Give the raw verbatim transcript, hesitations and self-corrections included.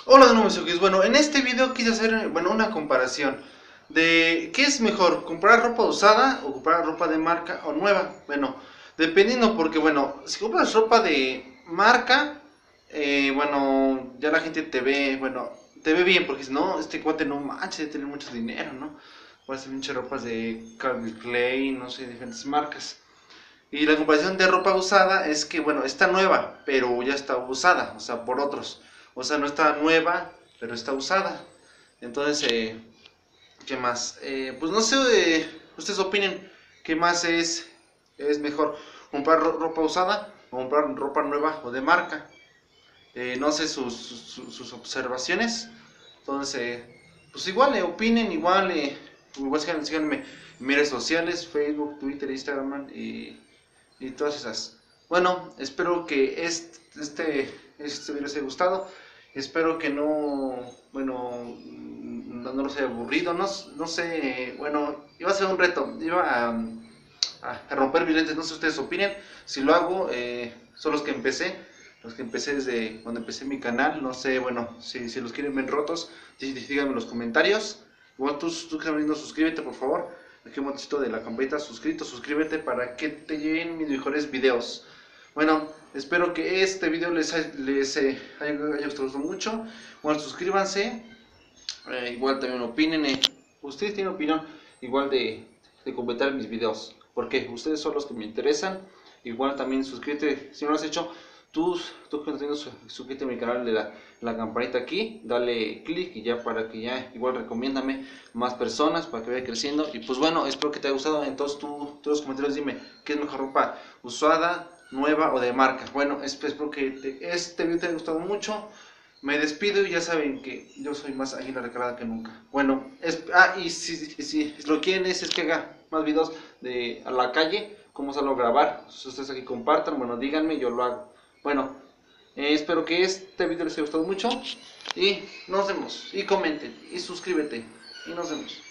Hola de nuevo, mis. Bueno, en este video quise hacer, bueno, una comparación de qué es mejor, comprar ropa usada o comprar ropa de marca o nueva. Bueno, dependiendo, porque bueno, si compras ropa de marca, eh, bueno, ya la gente te ve, bueno, te ve bien, porque si no, este cuate no manches, tiene mucho dinero, ¿no? Puede ser muchas ropas de Calvin Klein, no sé, diferentes marcas. Y la comparación de ropa usada es que, bueno, está nueva, pero ya está usada, o sea, por otros. O sea, no está nueva, pero está usada. Entonces, eh, ¿qué más? Eh, pues no sé, eh, ustedes opinen, ¿qué más es, es mejor? ¿Comprar ro- ropa usada o comprar ropa nueva o de marca? Eh, no sé sus, sus, sus observaciones. Entonces, eh, pues igual, eh, opinen, igual, eh, igual síganme, síganme en mis redes sociales, Facebook, Twitter, Instagram y y todas esas. Bueno, espero que este, este, este video les haya gustado. Espero que no, bueno, no, no los haya aburrido. No, no sé, bueno, iba a ser un reto. Iba a, a romper videntes, no sé ustedes opinen. Si lo hago, eh, son los que empecé. Los que empecé desde cuando empecé mi canal. No sé, bueno, si, si los quieren ver rotos, díganme en los comentarios. Igual tú, tú que estás viendo, suscríbete por favor. Aquí un botoncito de la campanita, suscrito, suscríbete para que te lleguen mis mejores videos. Bueno, espero que este video les, les eh, haya, haya gustado mucho. Bueno, suscríbanse. Eh, igual también opinen. Eh. Ustedes tienen opinión igual de, de comentar mis videos. Porque ustedes son los que me interesan. Igual también suscríbete si no lo has hecho. Tú, tú que no tienes, suscríbete a mi canal de la, la campanita aquí, dale click y ya para que ya igual recomiéndame más personas para que vaya creciendo. Y pues bueno, espero que te haya gustado. Entonces tú, tú en los comentarios dime qué es mejor ropa, usada, nueva o de marca. Bueno, espero que te, este video te haya gustado mucho. Me despido y ya saben que yo soy más águila recargada que nunca. Bueno, es, ah, y si, si, si lo quieren es, es que haga más videos de a la calle, cómo salgo a grabar. Si ustedes aquí compartan, bueno, díganme, yo lo hago. Bueno, eh, espero que este video les haya gustado mucho y nos vemos. Y comenten y suscríbete y nos vemos.